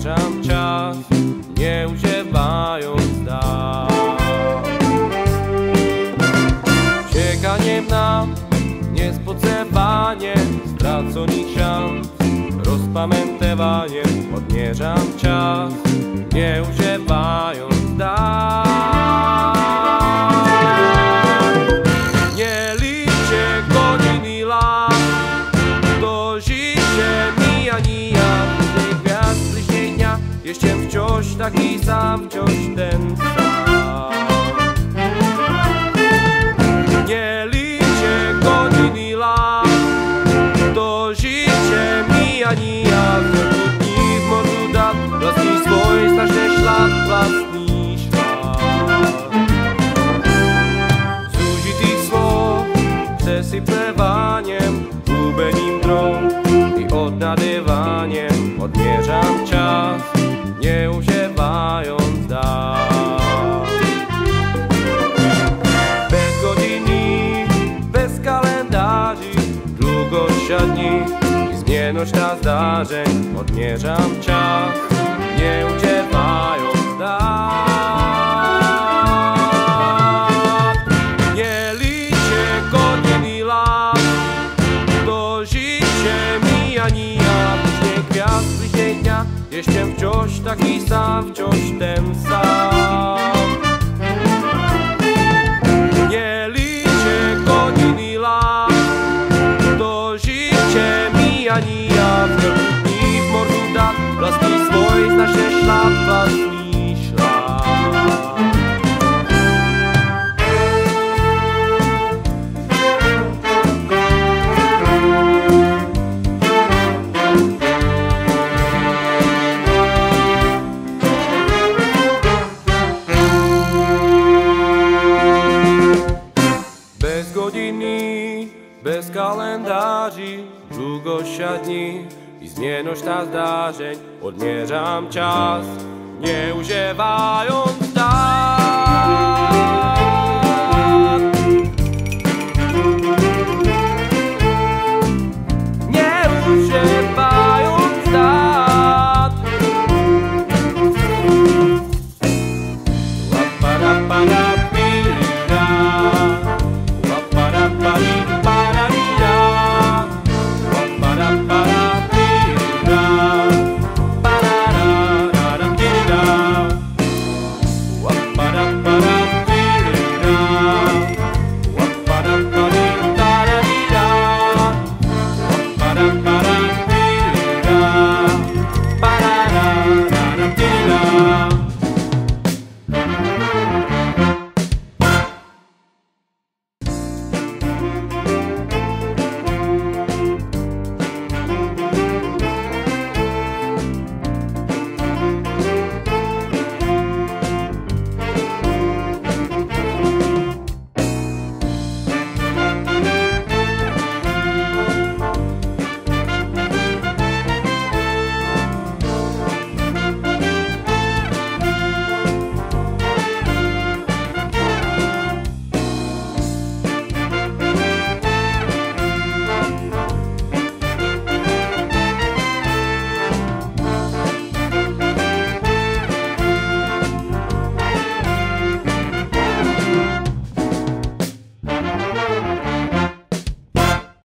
odmierzam czas, nie używając dat. Ciekaniem nam, niespocewaniem straconych szans, rozpamiętywaniem odmierzam czas, nie używając dat. Nie liczę godzin i lat, to życie mija nijak. Gwiazd bliźnienia, jestem wciąż taki sam, wciąż ten sam. Nie liczę godzin i lat, to życie mija nijak. Dni w morzu dat, własny swój straszny ślad, własny ślad. Zużytych słów, przesypywaniem, gubeniem drąg i odnadywaniem odmierzam czas, nie używając dat. Bez godziny, bez kalendarzy, długość dni i zmienność zdarzeń odmierzam czas, nie używając dat. Nie liczę godzin i lat, to życie mija nijak. Później gwiazd bliźnienia, jestem wciąż taki sam, wciąż ten sam. Nie liczę godzin i lat, to życie mija nijak. Dni w morzu dat, własny swój znaczy ślad, własny ślad. Bez godziny, bez kalendarzy, długość dni i zmienność zdarzeń odmierzam czas, nie używając